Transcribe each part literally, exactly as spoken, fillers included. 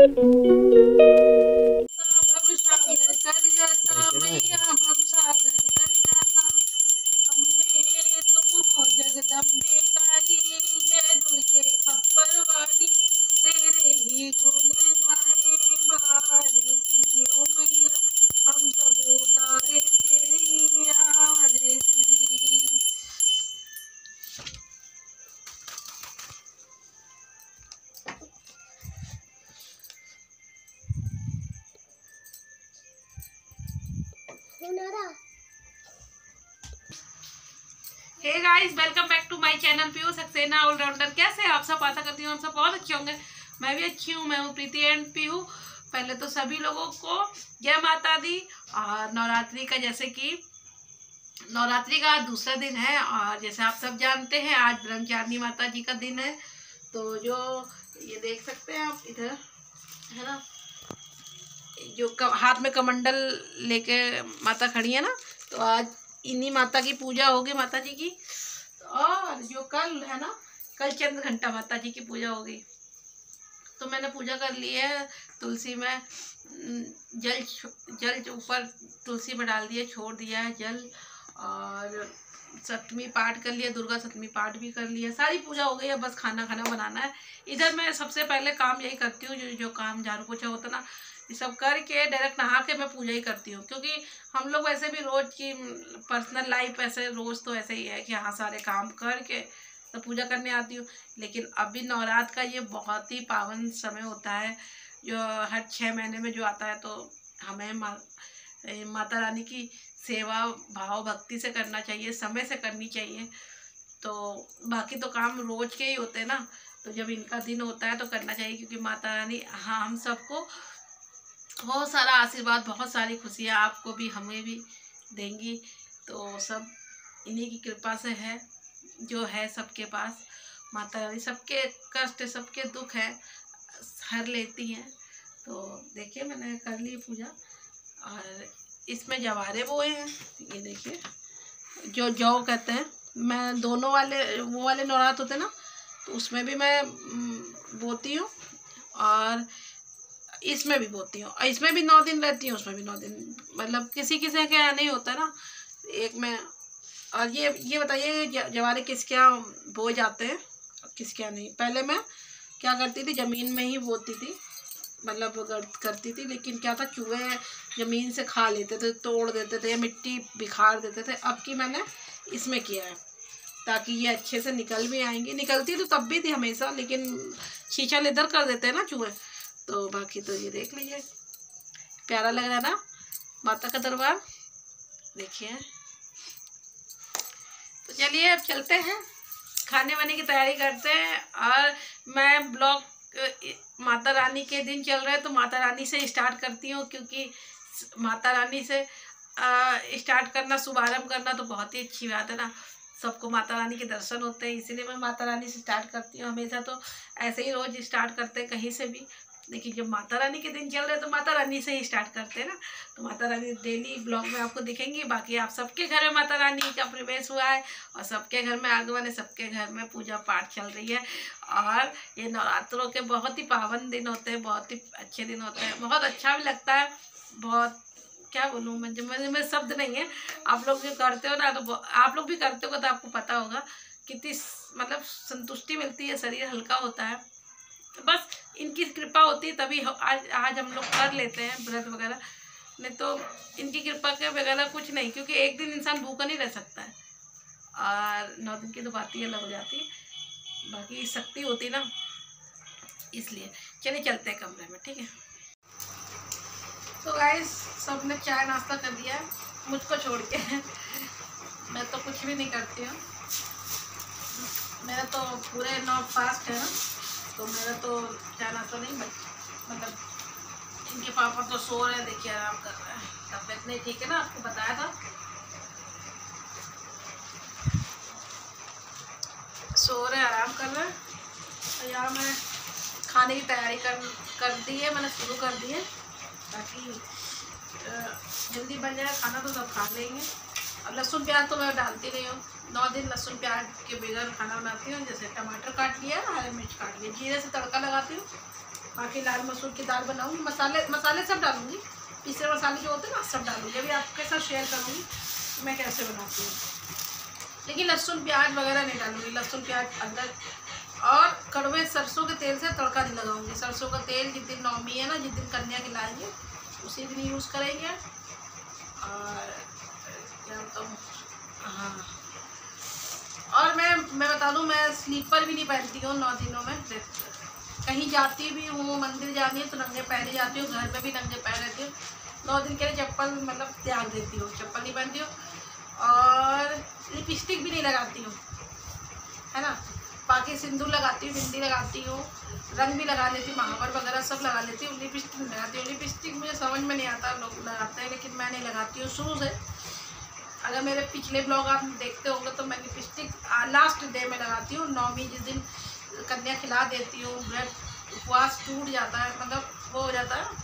कर जाता मैया भव सागर कर जाता, अम्बे तुम हो जगदम्बे काली, जय दुर्गे खप्पर वाली, तेरे ही गुण गाए भारती। ओ मैया हम सब उतारे तेरी आरती। Hey guys, welcome back to my channel Piyu Saxena allrounder. कैसे हैं आप सब? आशा करती हूँ आप सब बहुत अच्छे होंगे। मैं भी अच्छी हूँ। मैं हूँ प्रीति एंड पीयू। पहले तो सभी लोगों को जय माता दी। और नवरात्रि का, जैसे कि नवरात्रि का आज दूसरा दिन है, और जैसे आप सब जानते हैं आज ब्रह्मचारिणी माता जी का दिन है। तो जो ये देख सकते हैं आप इधर, है ना, जो हाथ में कमंडल लेके माता खड़ी है ना, तो आज इन्हीं माता की पूजा होगी, माता जी की। और जो कल है ना, कल चंद्र घंटा माता जी की पूजा होगी। तो मैंने पूजा कर ली है। तुलसी में जल जल ऊपर तुलसी में डाल दिया, छोड़ दिया है जल। और सप्तमी पाठ कर लिया, दुर्गा सप्तमी पाठ भी कर लिया, सारी पूजा हो गई है। बस खाना खाना बनाना है। इधर मैं सबसे पहले काम यही करती हूँ, जो जो काम झाड़ू पोछा होता ना, ये सब करके डायरेक्ट नहा के मैं पूजा ही करती हूँ। क्योंकि हम लोग वैसे भी रोज की पर्सनल लाइफ ऐसे रोज तो ऐसे ही है कि हाँ सारे काम करके तो पूजा करने आती हूँ। लेकिन अभी नवरात्र का ये बहुत ही पावन समय होता है, जो हर छः महीने में जो आता है। तो हमें मा, माता रानी की सेवा भाव भक्ति से करना चाहिए, समय से करनी चाहिए। तो बाकी तो काम रोज के ही होते हैं ना, तो जब इनका दिन होता है तो करना चाहिए। क्योंकि माता रानी हाँ हम सबको बहुत सारा आशीर्वाद, बहुत सारी खुशियाँ आपको भी हमें भी देंगी। तो सब इन्हीं की कृपा से है, जो है सबके पास। माता रानी सबके कष्ट, सबके दुख है हर लेती हैं। तो देखिए मैंने कर ली पूजा। और इसमें जवारे बोए हैं, ये देखिए, जो जौ कहते हैं। मैं दोनों वाले वो वाले नवरात्र होते ना, तो उसमें भी मैं बोती हूँ और इसमें भी बोती हूँ। इसमें भी नौ दिन रहती हूँ, उसमें भी नौ दिन। मतलब किसी किसी के यहाँ नहीं होता ना एक में। और ये ये बताइए जवारे किस क्या बोए जाते हैं, किस क्या नहीं। पहले मैं क्या करती थी, ज़मीन में ही बोती थी, मतलब करती थी। लेकिन क्या था, चूहे ज़मीन से खा लेते थे, तोड़ देते थे, मिट्टी बिखार देते थे। अब की मैंने इसमें किया है ताकि ये अच्छे से निकल भी आएंगी। निकलती तो तब भी थी हमेशा, लेकिन शीशा लेदर कर देते हैं ना चूहे। तो बाकी तो ये देख लीजिए, प्यारा लग रहा है ना माता का दरबार, देखिए। तो चलिए अब चलते हैं, खाने वाने की तैयारी करते हैं। और मैं ब्लॉग माता रानी के दिन चल रहे हैं तो माता रानी से स्टार्ट करती हूँ। क्योंकि माता रानी से स्टार्ट करना, शुभारंभ करना तो बहुत ही अच्छी बात है ना। सबको माता रानी के दर्शन होते हैं, इसीलिए मैं माता रानी से स्टार्ट करती हूँ। हमेशा तो ऐसे ही रोज स्टार्ट करते हैं कहीं से भी, लेकिन जब माता रानी के दिन चल रहे हैं तो माता रानी से ही स्टार्ट करते हैं ना। तो माता रानी डेली ब्लॉग में आपको दिखेंगी। बाकी आप सबके घर में माता रानी का प्रवेश हुआ है और सबके घर में आगमन है, सबके घर में पूजा पाठ चल रही है। और ये नवरात्रों के बहुत ही पावन दिन होते हैं, बहुत ही अच्छे दिन होते हैं, बहुत अच्छा भी लगता है। बहुत क्या बोलूँ मैं, जब मेरे में शब्द नहीं है। आप लोग जो करते हो ना, तो आप लोग भी करते हो तो आपको पता होगा कितनी मतलब संतुष्टि मिलती है, शरीर हल्का होता है। तो बस इनकी कृपा होती है तभी आज आज हम लोग कर लेते हैं व्रत वगैरह, नहीं तो इनकी कृपा के वगैरह कुछ नहीं। क्योंकि एक दिन इंसान भूखा नहीं रह सकता है, और नौ दिन की तो बात ही अलग हो जाती है। बाकी शक्ति होती ना, इसलिए। चलिए चलते हैं कमरे में, ठीक है। तो गाइस सब ने चाय नाश्ता कर दिया है, मुझको छोड़ के। मैं तो कुछ भी नहीं करती हूँ, मेरा तो पूरे नौ फास्ट है ना, तो मेरा तो चाय नाश्ता नहीं। मतलब इनके पापा तो सो रहे हैं, देखिए आराम कर रहे हैं, तबीयत नहीं ठीक है ना, आपको बताया था। सो रहे, आराम कर रहे हैं। तो यहाँ मैं खाने की तैयारी कर कर दी है, मैंने शुरू कर दी है ताकि जल्दी बन जाए खाना, तो सब खा लेंगे। और लहसुन प्याज तो मैं डालती नहीं हूँ, नौ दिन लहसुन प्याज के बगैर खाना बनाती हूँ। जैसे टमाटर काट लिया, हरी मिर्च काट लिया, जीरे से तड़का लगाती हूँ, बाकी लाल मसूर की दाल बनाऊँगी, मसाले मसाले सब डालूँगी, पीसे मसाले जो होते हैं ना सब डालूँगी। अभी आपके साथ शेयर करूँगी मैं कैसे बनाती हूँ, लेकिन लहसुन प्याज वगैरह नहीं डालूँगी। लहसुन प्याज अदरक और कड़वे सरसों के तेल से तड़का नहीं लगाऊँगी। सरसों का तेल जिस दिन नौमी है ना, जिस दिन कन्या खिलाएंगे उसी दिन यूज़ करेंगे। और क्या बताऊँ, हाँ, और मैं मैं बता दूँ, मैं स्लीपर भी नहीं पहनती हूँ नौ दिनों में। कहीं जाती भी हूँ, मंदिर जानी है तो नंगे पैर जाती हूँ, घर पे भी नंगे पैर रहती हूँ। नौ दिन के लिए चप्पल मतलब त्याग देती हूँ, चप्पल नहीं पहनती हूँ। और लिपस्टिक भी नहीं लगाती हूँ, है ना। बाकी सिंदूर लगाती हूँ, बिंदी लगाती हूँ, रंग भी लगा लेती हूँ, महावर वगैरह सब लगा लेती हूँ। लिपस्टिक नहीं लगाती हूँ। लिपस्टिक मुझे समझ में नहीं आता, लोग लगाते हैं लेकिन मैं नहीं लगाती हूँ शुरू से। अगर मेरे पिछले ब्लॉग आप देखते होंगे तो मैं लिपस्टिक लास्ट डे में लगाती हूँ। नौमी जिस दिन कन्या खिला देती हूँ, ब्लड उपवास टूट जाता है, मतलब वो हो जाता है,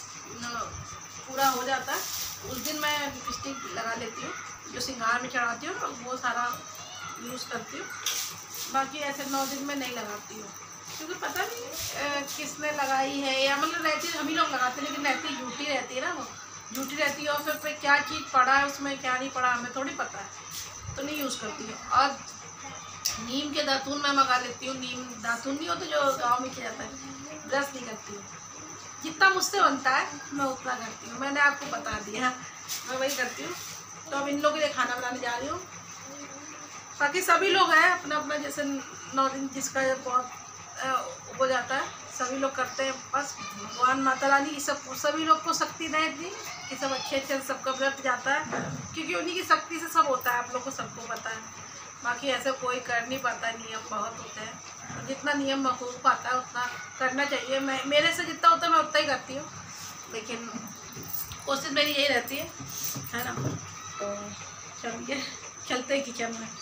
पूरा हो जाता है, उस दिन मैं लिपस्टिक लगा लेती हूँ। जो श्रृंगार में चढ़ाती हूँ वो सारा यूज़ करती हूँ। बाकी ऐसे नौ दिन में नहीं लगाती हूँ, क्योंकि पता नहीं किसने लगाई है, या मतलब रहती हम ही लोग लगाते हैं, लेकिन रहती झूठी रहती है ना, वो झूठी रहती है। और फिर पे क्या चीज़ पड़ा है उसमें, क्या नहीं पड़ा, हमें थोड़ी पता है, तो नहीं यूज़ करती हूँ। और नीम के दातुन मैं मंगा लेती हूँ। नीम दातुन नहीं होते जो गाँव में किया जाता है। ब्रश नहीं करती हूँ, जितना मुझसे बनता है मैं उतना करती हूँ। मैंने आपको बता दिया, मैं वही करती हूँ। तो अब इन लोगों के लिए खाना बनाने जा रही हूँ। बाकी सभी लोग हैं अपना अपना, जैसे नौ दिन जिसका बहुत हो जाता है, सभी लोग करते हैं। बस भगवान माता रानी सब सभी लोग को शक्ति दें इतनी कि सब अच्छे अच्छे सबका व्रत जाता है, क्योंकि उन्हीं की शक्ति से सब होता है, आप लोग को सबको पता है। बाकी ऐसे कोई कर नहीं पाता, नियम बहुत होते हैं, तो जितना नियम हो पाता है उतना करना चाहिए। मैं मेरे से जितना होता है मैं उतना ही करती हूँ, लेकिन कोशिश मेरी यही रहती है, है ना। तो चलिए चलते हैं किचन में।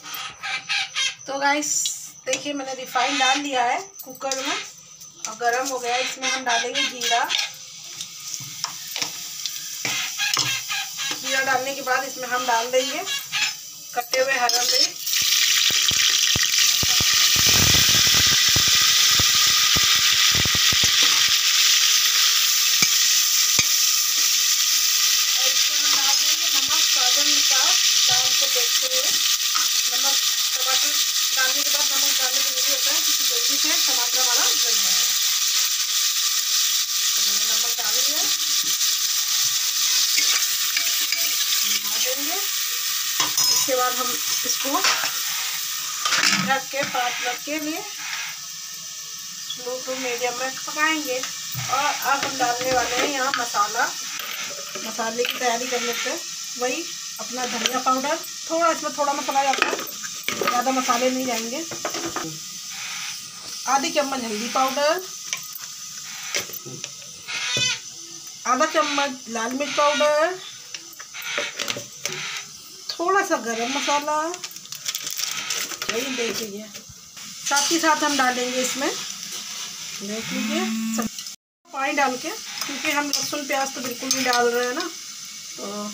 तो गाइस देखिए, मैंने रिफाइंड डाल दिया है कुकर में और गरम हो गया है। इसमें हम डालेंगे जीरा। जीरा डालने के बाद इसमें हम डाल देंगे कटे हुए हरा मिर्च, और इसमें हम डाल देंगे नमक स्वाद अनुसार, दाल को देखते हुए। नमक, टमाटर डालने के बाद नमक डालने जरूरी होता है, क्योंकि जल्दी से टमाटर हमारा गल जाएगा। तो मैंने नमक डाल दिया, मिला देंगे। इसके बाद हम इसको ढक के पाँच मिनट के लिए स्लो टू मीडियम में पकाएंगे। और अब हम डालने वाले हैं यहाँ मसाला। मसाले की तैयारी कर लेते हैं। वही अपना धनिया पाउडर, थोड़ा इसमें थोड़ा मसाला जाता है, ज़्यादा मसाले नहीं जाएंगे। आधी चम्मच हल्दी पाउडर, आधा चम्मच लाल मिर्च पाउडर, थोड़ा सा गरम मसाला, यही देख लीजिए। साथ ही साथ हम डालेंगे इसमें, देख लीजिए, पानी डाल के, क्योंकि हम लहसुन प्याज तो बिल्कुल नहीं डाल रहे हैं ना, तो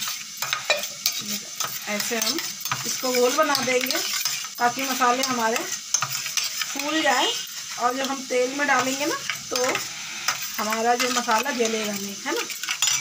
ऐसे हम इसको गोल बना देंगे ताकि मसाले हमारे फूल जाए। और जब हम तेल में डालेंगे ना तो हमारा जो मसाला जलेगा नहीं, है ना।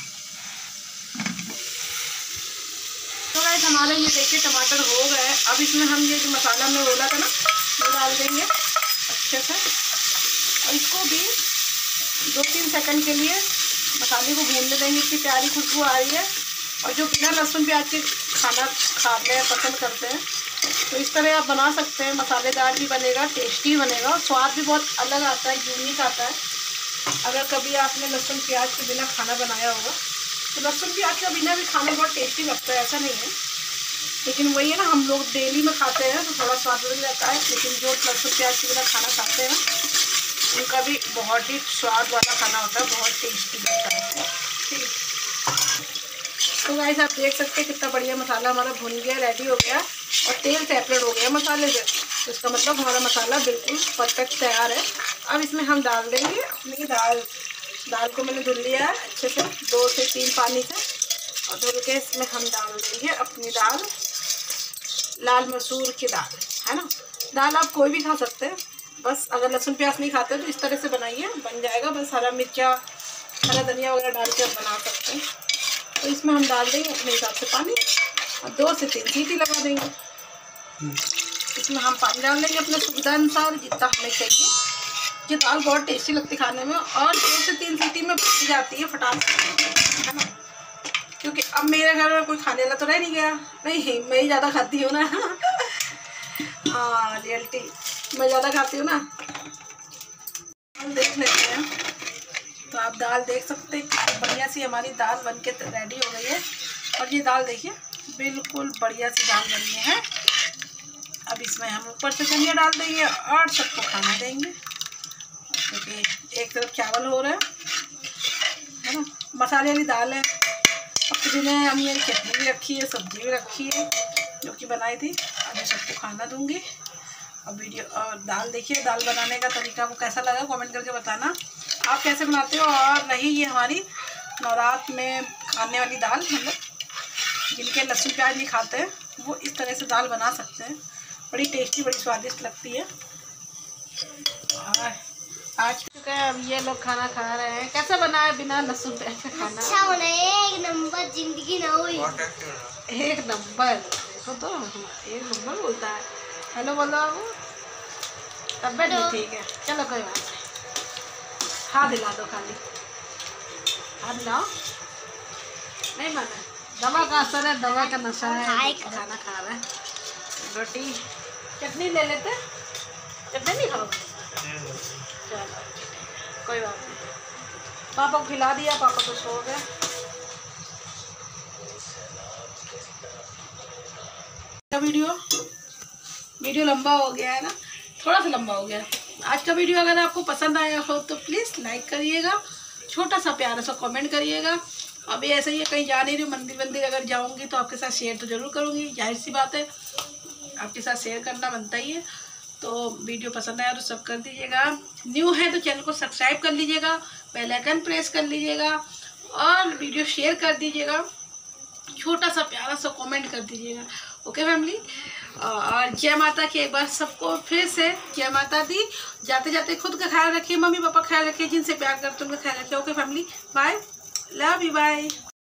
तो गाइस हमारे ये देखिए टमाटर हो गए। अब इसमें हम ये जो मसाला में बोला था ना वो डाल देंगे अच्छे से, और इसको भी दो तीन सेकंड के लिए मसाले को भूनने देंगे। इतनी प्यारी खुशबू आ रही है। और जो बिना लहसुन प्याज के खाना खाने पसंद करते हैं तो इस तरह आप बना सकते हैं। मसालेदार भी बनेगा, टेस्टी बनेगा, और स्वाद भी बहुत अलग आता है, यूनिक आता है। अगर कभी आपने लहसुन प्याज के बिना खाना बनाया होगा तो लहसुन प्याज के बिना भी खाना बहुत टेस्टी लगता है, ऐसा नहीं है। लेकिन वही है ना, हम लोग डेली में खाते हैं तो थोड़ा स्वाद बदल जाता है, लेकिन जो लहसुन प्याज के बिना खाना खाते हैं ना उनका भी बहुत ही स्वाद वाला खाना होता है, बहुत टेस्टी लगता है। ठीक, तो गाइस आप देख सकते हैं कितना बढ़िया मसाला हमारा भुन गया, रेडी हो गया और तेल सेपरेट हो गया मसाले से। तो इसका मतलब हमारा मसाला बिल्कुल परफेक्ट तैयार है। अब इसमें हम डाल देंगे अपनी दाल। दाल को मैंने धुल लिया है अच्छे से, दो से तीन पानी से, और धुल के इसमें हम डाल देंगे अपनी दाल, लाल मसूर की दाल, है ना। दाल आप कोई भी खा सकते हैं, बस अगर लहसुन प्याज नहीं खाते तो इस तरह से बनाइए, बन जाएगा। बस हरा मिर्चा, हरा धनिया वगैरह डाल के आप बना सकते हैं। तो इसमें हम डाल देंगे अपने हिसाब से पानी और दो से तीन सीटी लगा देंगे। इसमें हम पानी डाल देंगे अपने सुविधा अनुसार जितना हमें चाहिए। ये दाल बहुत टेस्टी लगती है खाने में और दो से तीन सीटी में बन जाती है फटाक है ना। क्योंकि अब मेरे घर में कोई खाने वाला तो रह नहीं गया, नहीं मैं ही ज़्यादा खाती हूँ ना। हाँ रियलिटी, मैं ज़्यादा खाती हूँ ना। हम देख लेते हैं, तो आप दाल देख सकते हैं बढ़िया सी हमारी दाल बनके रेडी हो गई है। और ये दाल देखिए बिल्कुल बढ़िया सी दाल बनी है। अब इसमें हम ऊपर से धनिया डाल देंगे और सबको खाना देंगे। क्योंकि एक तरफ चावल हो रहा है ना, मसाले वाली दाल है। अब तो दिन हम ये चटनी भी रखी है, सब्जी भी रखी है जो कि बनाई थी। अब मैं सबको खाना दूंगी। अब वीडियो और दाल देखिए, दाल बनाने का तरीका आपको कैसा लगा कमेंट करके बताना, आप कैसे बनाते हो। और रही ये हमारी नवरात्र में खाने वाली दाल, मतलब जिनके लहसुन प्याज नहीं खाते हैं वो इस तरह से दाल बना सकते हैं। बड़ी टेस्टी, बड़ी स्वादिष्ट लगती है। और आज चुका है, अब ये लोग खाना खा रहे हैं। कैसा बना है बिना लहसुन प्याज का खाना? अच्छा बना है, एक नंबर, जिंदगी ना हुई एक नंबर। देखो तो एक नंबर बोलता है। हेलो बोलो बाबू, तबियत नहीं ठीक है, चलो कोई बात नहीं, हाथ हिला दो खाली, हाथ हिलाओ। नहीं माना, दवा का असर है, दवा का नशा है, खाना खा रहा है। रोटी चटनी ले लेते, चटनी नहीं खाओ? चलो कोई बात नहीं, पापा को खिला दिया, पापा तो सो गए। वीडियो वीडियो लंबा हो गया है ना, थोड़ा सा लंबा हो गया। आज का वीडियो अगर आपको पसंद आया हो तो प्लीज़ लाइक करिएगा, छोटा सा प्यारा सा कमेंट करिएगा। अभी ऐसे ही कहीं जा नहीं रही, मंदिर मंदिर अगर जाऊंगी तो आपके साथ शेयर तो ज़रूर करूंगी, जाहिर सी बात है, आपके साथ शेयर करना बनता ही है। तो वीडियो पसंद आया तो सब कर दीजिएगा, न्यू है तो चैनल को सब्सक्राइब कर लीजिएगा, बेल आइकन प्रेस कर लीजिएगा और वीडियो शेयर कर दीजिएगा, छोटा सा प्यारा सा कमेंट कर दीजिएगा। ओके फैमिली, और जय माता की एक बार सबको फिर से जय माता दी। जाते जाते खुद का ख्याल रखिए, मम्मी पापा ख्याल रखिए, जिनसे प्यार करते उनका ख्याल रखिए। Okay family, bye, love you, bye.